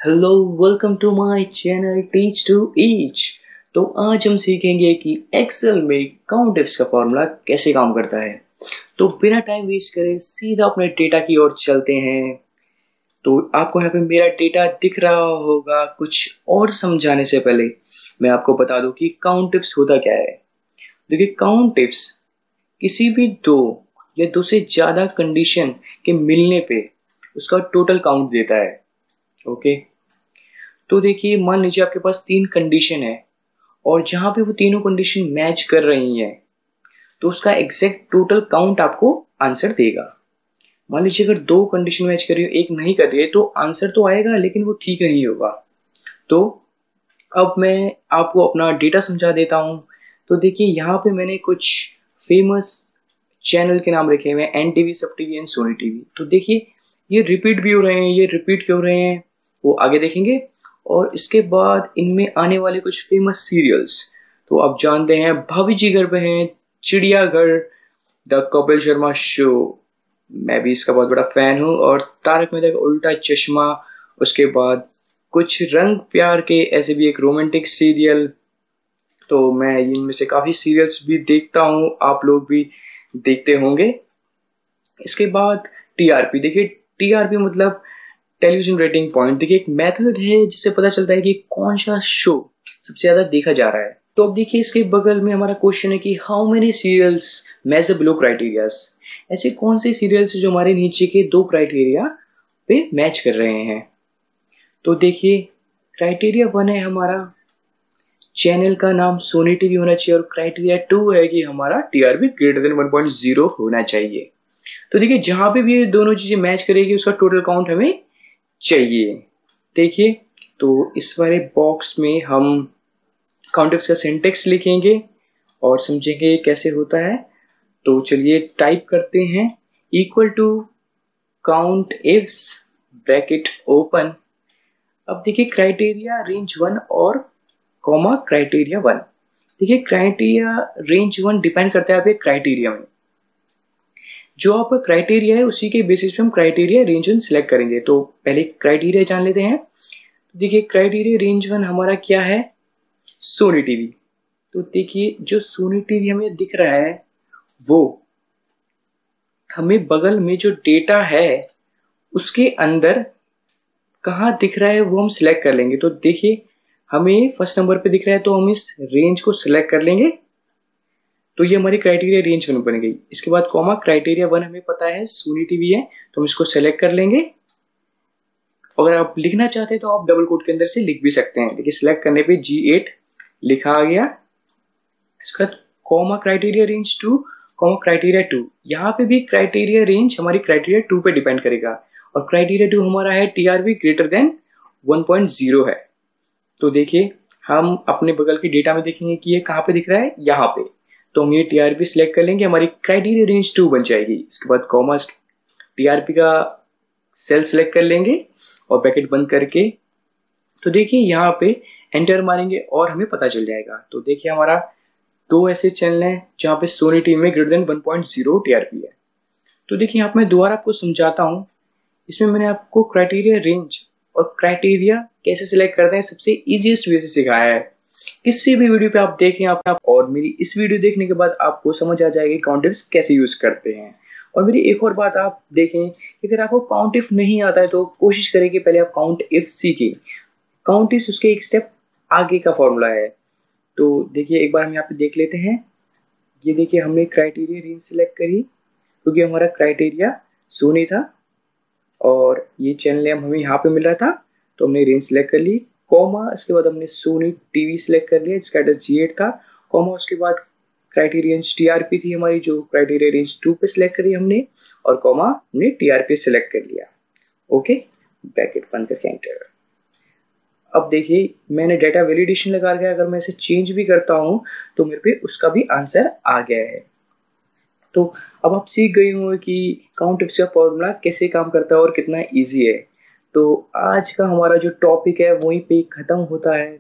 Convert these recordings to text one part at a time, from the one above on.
Hello, welcome to my channel teach to each. तो आज हम सीखेंगे कि एक्सेल में काउंट इफ्स का फॉर्मूला कैसे काम करता है। तो बिना टाइम वेस्ट करे सीधा अपने डेटा की ओर चलते हैं। तो आपको यहाँ पे मेरा डेटा दिख रहा होगा। कुछ और समझाने से पहले मैं आपको बता दूं कि काउंट इफ्स होता क्या है। देखिए, काउंट इफ्स किसी भी दो या दो से ज्यादा कंडीशन के मिलने पे उसका टोटल काउंट देता है। ओके, तो देखिए, मान लीजिए आपके पास तीन कंडीशन है और जहां पे वो तीनों कंडीशन मैच कर रही हैं तो उसका एग्जैक्ट टोटल काउंट आपको आंसर देगा। मान लीजिए अगर दो कंडीशन मैच कर रही हो, एक नहीं कर रही है, तो आंसर तो आएगा लेकिन वो ठीक नहीं होगा। तो अब मैं आपको अपना डेटा समझा देता हूं। तो देखिए, यहाँ पे मैंने कुछ फेमस चैनल के नाम रखे हुए हैं, N TV, Sab TV and Sony TV. तो देखिए, ये रिपीट भी हो रहे हैं। ये रिपीट क्यों हो रहे हैं वो आगे देखेंगे। और इसके बाद इनमें आने वाले कुछ फेमस सीरियल्स तो आप जानते हैं, भाभी जी घर पे हैं, चिड़ियाघर, द कपिल शर्मा शो, मैं भी इसका बहुत बड़ा फैन हूँ, और तारक मेहता का उल्टा चश्मा। उसके बाद कुछ रंग प्यार के ऐसे भी एक रोमांटिक सीरियल। तो मैं इनमें से काफी सीरियल्स भी देखता हूँ, आप लोग भी देखते होंगे। इसके बाद टीआरपी। देखिए, टीआरपी मतलब टेलीविजन रेटिंग पॉइंट। देखिए, एक मेथड है जिससे पता चलता है कि कौन सा शो सबसे ज्यादा देखा जा रहा है। तो अब देखिए, इसके बगल में हमारा क्वेश्चन है कि how many serials major below criterias. ऐसे कौन से सीरियल्स जो हमारे नीचे के दो क्राइटेरिया पे मैच कर रहे हैं। तो देखिए, क्राइटेरिया वन है हमारा चैनल का नाम सोनी टीवी होना चाहिए, और क्राइटेरिया टू है कि हमारा टीआरपी ग्रेटर देन 1.0 होना चाहिए। तो देखिए, जहां पे भी ये दोनों चीजें मैच करेगी उसका टोटल काउंट हमें चाहिए। देखिए, तो इस वाले बॉक्स में हम काउंटिफ्स का सिंटेक्स लिखेंगे और समझेंगे कैसे होता है। तो चलिए टाइप करते हैं। Equal to count ifs, bracket open. अब देखिए, क्राइटेरिया रेंज वन और कॉमा क्राइटेरिया वन। देखिए, क्राइटेरिया रेंज वन डिपेंड करता है आपके क्राइटेरिया में। जो आपका क्राइटेरिया है उसी के बेसिस पे हम क्राइटेरिया रेंज वन सिलेक्ट करेंगे। तो पहले क्राइटेरिया जान लेते हैं। देखिए, क्राइटेरिया रेंज वन हमारा क्या है, सोनी टीवी। तो देखिए, जो सोनी टीवी हमें दिख रहा है वो हमें बगल में जो डेटा है उसके अंदर कहाँ दिख रहा है वो हम सिलेक्ट कर लेंगे। तो देखिए, हमें फर्स्ट नंबर पे दिख रहा है तो हम इस रेंज को सिलेक्ट कर लेंगे। तो ये हमारी क्राइटेरिया रेंज वन बन गई। इसके बाद कॉमा क्राइटेरिया वन हमें पता है सोनी टीवी है तो हम इसको सेलेक्ट कर लेंगे। अगर आप लिखना चाहते हैं तो आप डबल कोट के अंदर से लिख भी सकते हैं। देखिए, सिलेक्ट करने पे G8 लिखा आ गया। इसका comma criteria range two, comma criteria two. यहाँ पे भी क्राइटेरिया रेंज हमारी क्राइटेरिया टू पे डिपेंड करेगा, और क्राइटेरिया टू हमारा है टीआरपी ग्रेटर देन 1.0 है। तो देखिए, हम अपने बगल के डेटा में देखेंगे कि ये कहाँ पे दिख रहा है, यहाँ पे। तो हम ये टीआरपी सिलेक्ट कर लेंगे, हमारी क्राइटेरिया रेंज टू बन जाएगी। इसके बाद कॉमा टीआरपी का सेल सिलेक्ट कर लेंगे और ब्रैकेट बंद करके, तो देखिए यहाँ पे एंटर मारेंगे और हमें पता चल जाएगा। तो देखिए, हमारा दो ऐसे चैनल हैं जहाँ पे सोनी टीवी में ग्रेटर देन 1.0 टीआरपी है। तो देखिए, यहाँ पे मैं दोबारा आपको समझाता हूँ। इसमें मैंने आपको क्राइटेरिया रेंज और क्राइटेरिया कैसे सिलेक्ट करते हैं सबसे इजीएस्ट वे से सिखाया है। किसी भी वीडियो पे आप देखें आप और मेरी इस वीडियो देखने के बाद आपको समझ आ जाएगी काउंट इफ्स कैसे यूज करते हैं। और मेरी एक और बात आप देखें कि अगर आपको काउंट इफ नहीं आता है तो कोशिश करें कि पहले आप काउंट इफ सीखें। काउंट इफ उसके एक स्टेप आगे का फॉर्मूला है। तो देखिए, एक बार हम यहाँ पे देख लेते हैं। ये देखिए, हमने क्राइटेरिया रेंज सिलेक्ट करी क्योंकि हमारा क्राइटेरिया सोनी था और ये चैनल नेम हमें यहाँ पे मिल रहा था, तो हमने रेंज सिलेक्ट कर ली। कॉमा, इसके बाद हमने सोनी टीवी सिलेक्ट कर लिया जिसका एड्रेस G8 था। कॉमा, उसके बाद क्राइटेरिया टीआरपी थी हमारी जो क्राइटेरिया रेंज टू पे सिलेक्ट करी हमने, और कॉमा हमने टीआरपी सिलेक्ट कर लिया। ओके, ब्रैकेट बंद करके एंटर। अब देखिए, मैंने डेटा वैलिडेशन लगा दिया। अगर मैं इसे चेंज भी करता हूँ तो मेरे पे उसका भी आंसर आ गया है। तो अब आप सीख गए होंगे कि काउंट इफ्स का फॉर्मूला कैसे काम करता है और कितना इजी है। तो आज का हमारा जो टॉपिक है वहीं पे खत्म होता है।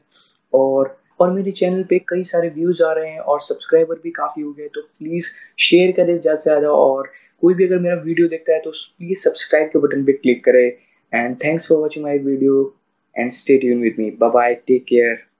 और मेरे चैनल पे कई सारे व्यूज आ रहे हैं और सब्सक्राइबर भी काफी हो गए। तो प्लीज शेयर करें ज़्यादा से ज़्यादा, और कोई भी अगर मेरा वीडियो देखता है तो प्लीज सब्सक्राइब के बटन पे क्लिक करें। And thanks for watching my video. and stay tuned with me. Bye bye. Take care.